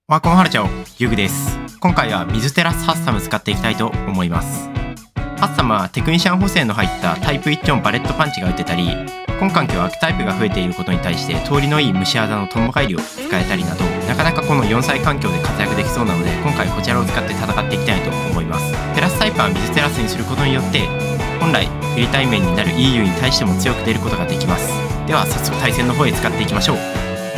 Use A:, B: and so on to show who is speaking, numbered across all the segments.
A: ワコンハルチャオ、ユグです。今回は水テラスハッサム使っていきたいと思います。ハッサムはテクニシャン補正の入ったタイプ1のバレットパンチが打てたり、今環境は悪タイプが増えていることに対して通りのいい虫技のトンボ返りを使えたりなど、なかなかこの4歳環境で活躍できそうなので、今回こちらを使って戦っていきたいと思います。テラスタイプは水テラスにすることによって本来フリ対面になる EU に対しても強く出ることができます。では早速対戦の方へ使っていきましょう。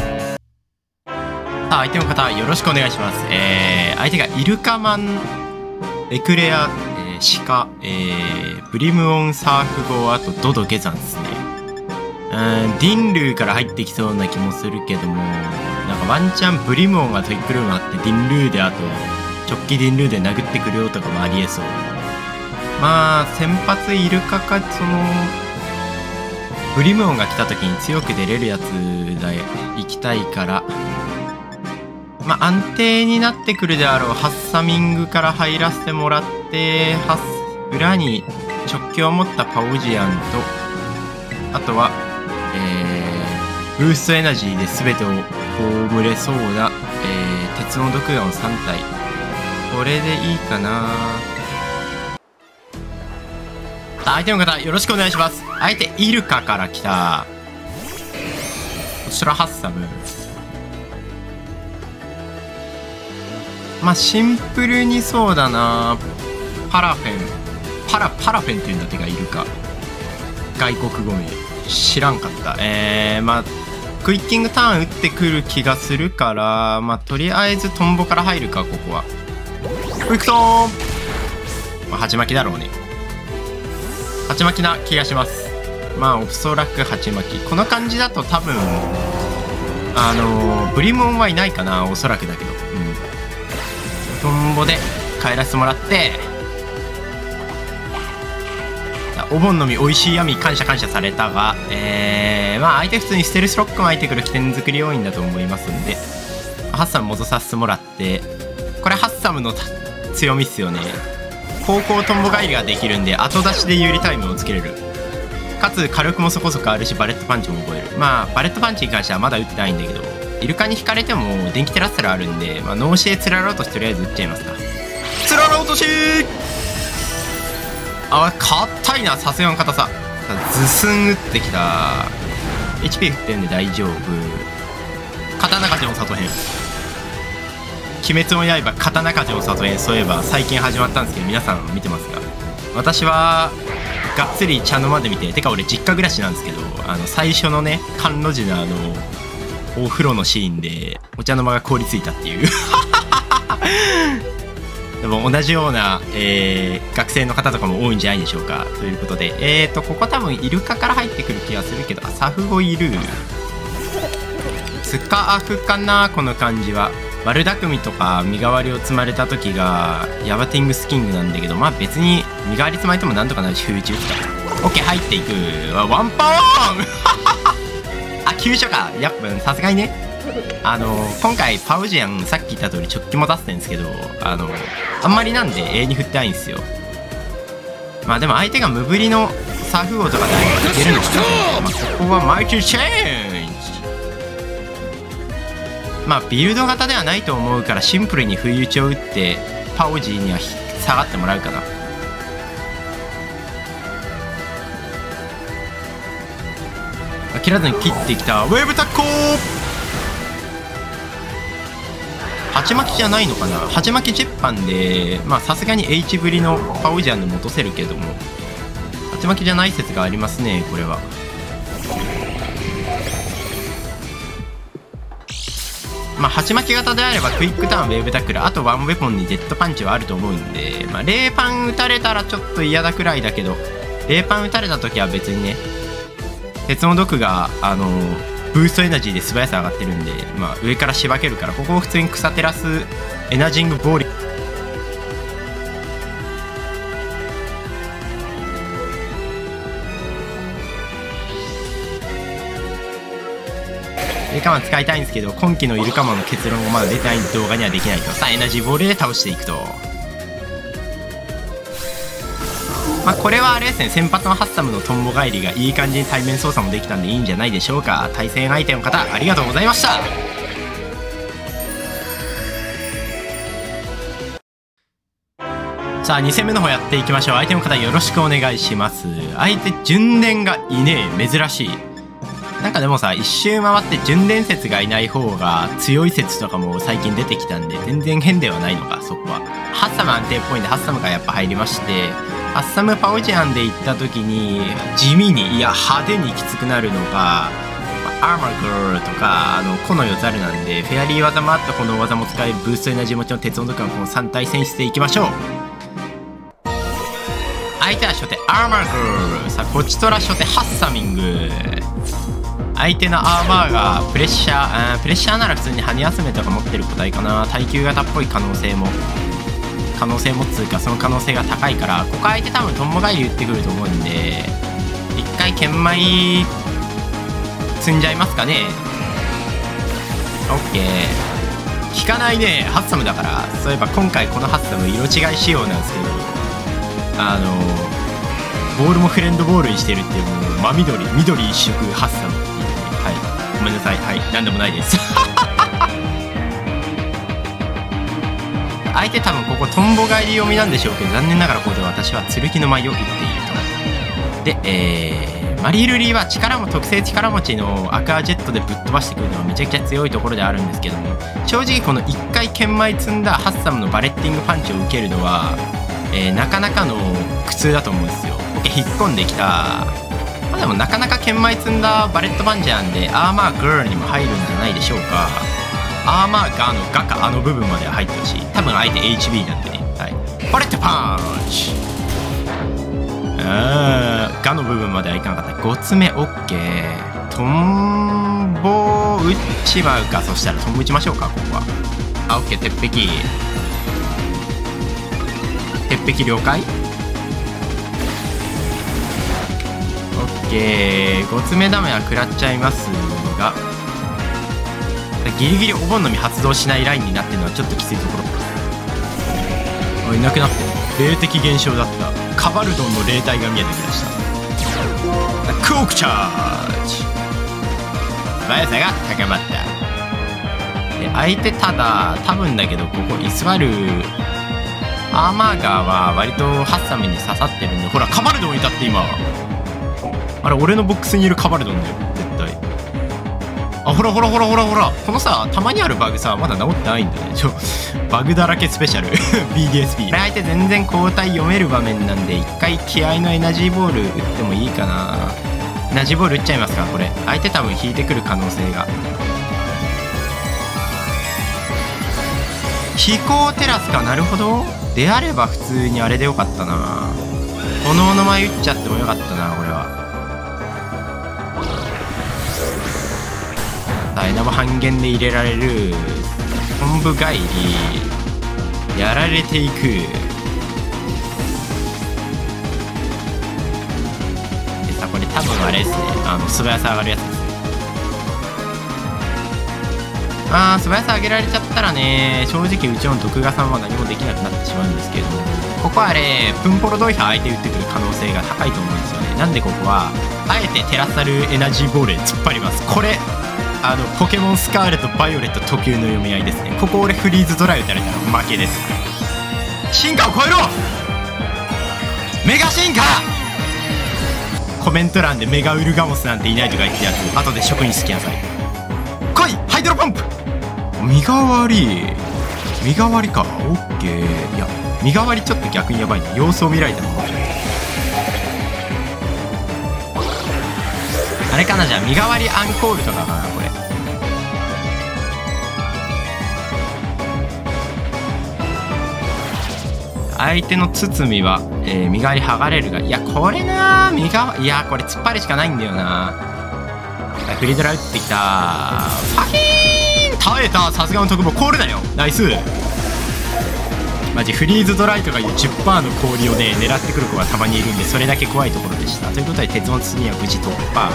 A: さあ相手の方よろしくお願いします。相手がイルカマン、エクレア、シカ、ブリムオンサーフ号、あとドドゲザンですね。ディンルーから入ってきそうな気もするけども、なんかワンチャンブリムオンがトイックルームあってディンルーで、あと直帰ディンルーで殴ってくるよとかもありえそう。まあ先発イルカか、そのブリムオンが来た時に強く出れるやつで行きたいから、まあ安定になってくるであろうハッサミングから入らせてもらって、裏に直球を持ったパオジアンと、あとはブーストエナジーで全てを葬れそうな、鉄の毒ガン3体、これでいいかな。相手の方よろしくお願いします。相手イルカから来た、こちらハッサム。まあシンプルにそうだな、パラフェンっていうんだってか、イルカ外国語名知らんかった。まあクイッキングターン打ってくる気がするから、まあとりあえずトンボから入るか。ここはクイックトーン、まあ、鉢巻きだろうね。鉢巻きな気がします。まあおそらく鉢巻き。この感じだと多分ブリムオンはいないかな、おそらくだけど。トンボで帰らせてもらって、お盆の実おいしい闇感謝されたが、まあ相手普通にステルスロック巻いてくる起点作り要因だと思いますんで、ハッサム戻させてもらって、これハッサムの強みっすよね。方向トンボ返りができるんで後出しで有利タイムをつけれる、かつ火力もそこそこあるしバレットパンチも覚える。まあバレットパンチに関してはまだ打ってないんだけど、イルカに引かれても電気テラステラあるんで、まあ、脳死でつらろうとしとりあえず打っちゃいますか。つらろうとし、あ、硬いな、さすがの硬さ。ズスン打ってきた。 HP 振ってるんで大丈夫。刀鍛冶の里編、鬼滅の刃刀鍛冶の里編、そういえば最近始まったんですけど皆さん見てますか。私はがっつり茶の間で見て、てか俺実家暮らしなんですけど、最初のね甘露寺のお風呂のシーンでお茶の間が凍りついたっていうでも同じような、学生の方とかも多いんじゃないでしょうか。ということでここ多分イルカから入ってくる気がするけど、サフゴいる、スカアフかな。この感じは悪巧みとか身代わりを積まれた時がヤバティングスキングなんだけど、まあ別に身代わり積まれてもなんとかなるし、風打ち打つか。オッケー、入っていく。ワンパーンあ、急所か。やっぱさすがにね、今回パウジアンさっき言った通り直帰も出してるんですけど、あんまりなんで永遠に振ってないんですよ。まあでも相手が無ぶりのサーフ号とかでいけるのかな。まあ、ここはマイティチェンジ。まあビルド型ではないと思うからシンプルに不意打ちを打ってパウジーには下がってもらうかな。切らずに切ってきたウェーブタッコー。鉢巻きじゃないのかな。鉢巻きジェッパンで、まあさすがに H ぶりのパウジアンで戻せるけども、鉢巻きじゃない説がありますね。これはまあ鉢巻き型であればクイックターンウェーブタックル、あとワンウェポンにデッドパンチはあると思うんで、まあ冷パン打たれたらちょっと嫌だくらいだけど、冷パン打たれた時は別にね、鉄の毒がブーストエナジーで素早さ上がってるんで、まあ、上からしばけるから、ここを普通に草テラスエナジングボーリイルカマン使いたいんですけど、今期のイルカマンの結論がまだ出てない動画にはできないと。さあエナジーボールで倒していくと、まあこれはあれですね、先発のハッサムのトンボ返りがいい感じに対面操作もできたんでいいんじゃないでしょうか。対戦相手の方ありがとうございました。 さあ2戦目の方やっていきましょう。相手の方よろしくお願いします。相手純電がいねえ、珍しい。なんかでもさ、一周回って純電説がいない方が強い説とかも最近出てきたんで、全然変ではないのか、そこは。ハッサム安定っぽいんで、ハッサムがやっぱ入りまして、ハッサムパオジアンで行った時に地味に、いや派手にきつくなるのが、アーマーグルとか個の4ザルなんで、フェアリー技もあって炎技も使えるブーストエナジー持ちの鉄音とかのこの3体選出でいきましょう。相手は初手アーマーグル、さあこちとら初手ハッサミング。相手のアーマーがプレッシャーなら普通に羽休めとか持ってる個体かな。耐久型っぽい可能性もつうか、その可能性が高いから、ここ相手多分トンボ返り打ってくると思うんで、一回研磨積んじゃいますかね。オッケー、効かないね、ハッサムだから。そういえば今回このハッサム色違い仕様なんですけど、ボールもフレンドボールにしてるっていう、もう真緑一色ハッサムっていうね。はい、ごめんなさい。はい、なんでもないです相手多分ここトンボ返り読みなんでしょうけど、残念ながらここで私は剣の舞を打っていると。で、マリー・ルリーは特性力持ちのアクアジェットでぶっ飛ばしてくるのはめちゃくちゃ強いところであるんですけども、正直この1回研磨積んだハッサムのバレッティングパンチを受けるのは、なかなかの苦痛だと思うんですよ。引っ込んできた。まあでもなかなか研磨積んだバレットパンチなんで、アーマーグルにも入るんじゃないでしょうか。アーマーガーのガか部分までは入ってほしい。多分相手 HB なんでね。はい、バレットパンチ。ガの部分まではいかなかった。5つ目 OK。トンボ打っちまうか。そしたらトンボ打ちましょうか、ここは。OK。鉄壁了解。 OK。 5つ目ダメは食らっちゃいますが、ギリギリお盆のみ発動しないラインになってるのはちょっときついところ。いなくなってる。霊的現象だった。カバルドンの霊体が見えてきました。クオークチャージ。素早さが高まった。で相手多分だけど、ここ居座るアーマーガーは割とハッサムに刺さってるんで、ほらカバルドンいたって今。あれ俺のボックスにいるカバルドンだよ絶対。あ、ほらこのさ、たまにあるバグさ、まだ治ってないんだね。バグだらけスペシャルBDSP。 これ相手全然交代読める場面なんで、一回気合のエナジーボール打ってもいいかな。エナジーボール打っちゃいますか。これ相手多分引いてくる可能性が。飛行テラスか。なるほど。であれば普通にあれでよかったな。炎の舞打っちゃってもよかったな、これは。エナボ半減で入れられる。本部返りやられていく。でさ、これ多分あれですね、素早さ上がるやつです。素早さ上げられちゃったらね、正直うちの毒画さんは何もできなくなってしまうんですけど、ここはあれプンポロドイハ相手打ってくる可能性が高いと思うんですよね。なんでここはあえてテラサルエナジーボールで突っ張ります。これポケモンスカーレットバイオレット特有の読み合いですね。ここ俺フリーズドライ打たれたら負けです。進化を超えろメガ進化。コメント欄でメガウルガモスなんていないとか言ってやつ、後で職員好きなさい。来いハイドロパンプ。身代わりか。オッケー。いや身代わりちょっと逆にやばいね。様子を見られたらもうあれかな。じゃあ身代わりアンコールとかかなこれ。相手の包は、身代わり剥がれるが、いやこれな身代わり、いやこれ突っ張りしかないんだよな。フリードラ打ってきた。ファキーン耐えた。さすがの特防コールだよ。ナイス。マジフリーズドライとかいう 10% の氷をね狙ってくる子がたまにいるんで、それだけ怖いところでした。ということで鉄の包みは無事突破。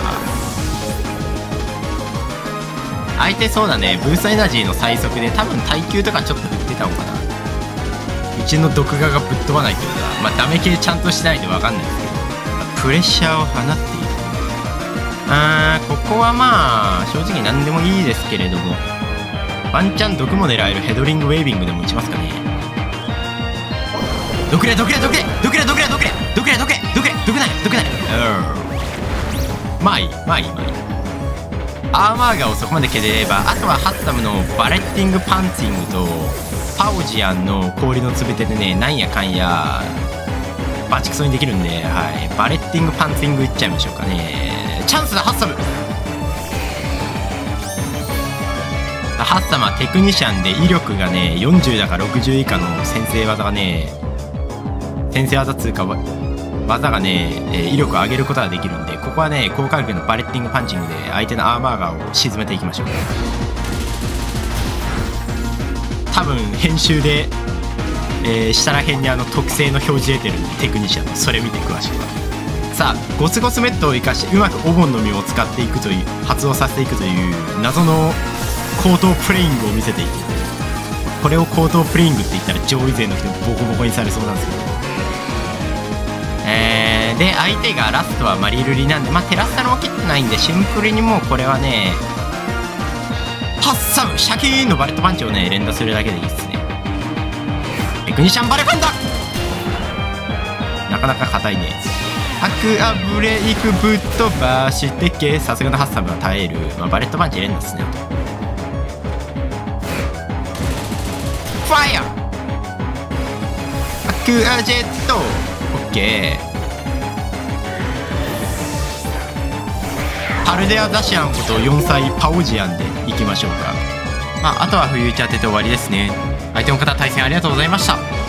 A: 相手そうだね、ブーストエナジーの最速で多分耐久とかちょっと振ってたのかな。うちの毒画がぶっ飛ばないってことは、ダメ系ちゃんとしないと分かんないですけど、プレッシャーを放っている。ここはまあ正直何でもいいですけれども、ワンチャン毒も狙えるヘドリングウェービングでも打ちますかね。 どくれどくれどくれどくれどくれどくれどくれどくれどくれどくないどくない。まあいいまあいいまあいい。アーマーガーをそこまで削れば、あとはハッサムのバレッティングパンチングとパオジアンの氷のつぶてでね、なんやかんやバチクソにできるんで、はい、バレッティングパンチングいっちゃいましょうかね。チャンスだハッサム。ハッサムはテクニシャンで威力がね40だか60以下の先制技がね、先制技通過技がね、威力を上げることができるんで、ここはね高火力のバレッティングパンチングで相手のアーマーガーを沈めていきましょう。多分編集で、下ら辺に特性の表示出てるんで、テクニシャンのそれ見て詳しくは。さあゴツゴツメットを生かしてうまくオボンの実を使っていくという、発動させていくという謎の高等プレイングを見せていく。これを高等プレイングって言ったら上位勢の人ボコボコにされそうなんですけど、で相手がラストはマリルリなんで、テラスタルも切ってないんで、シンプルにもうこれはねハッサムシャキーンのバレットパンチをね連打するだけでいいっすね。テクニシャンバレパンだ。なかなか硬いね。アクアブレイクぶっ飛ばしてけ。さすがのハッサムは耐える、バレットパンチ連打ですね。ファイヤーアクアジェット OK。 パルデア・ダシアンこと4歳パオジアンでいきましょうか。あとはフューチャーテで終わりですね。相手の方対戦ありがとうございました。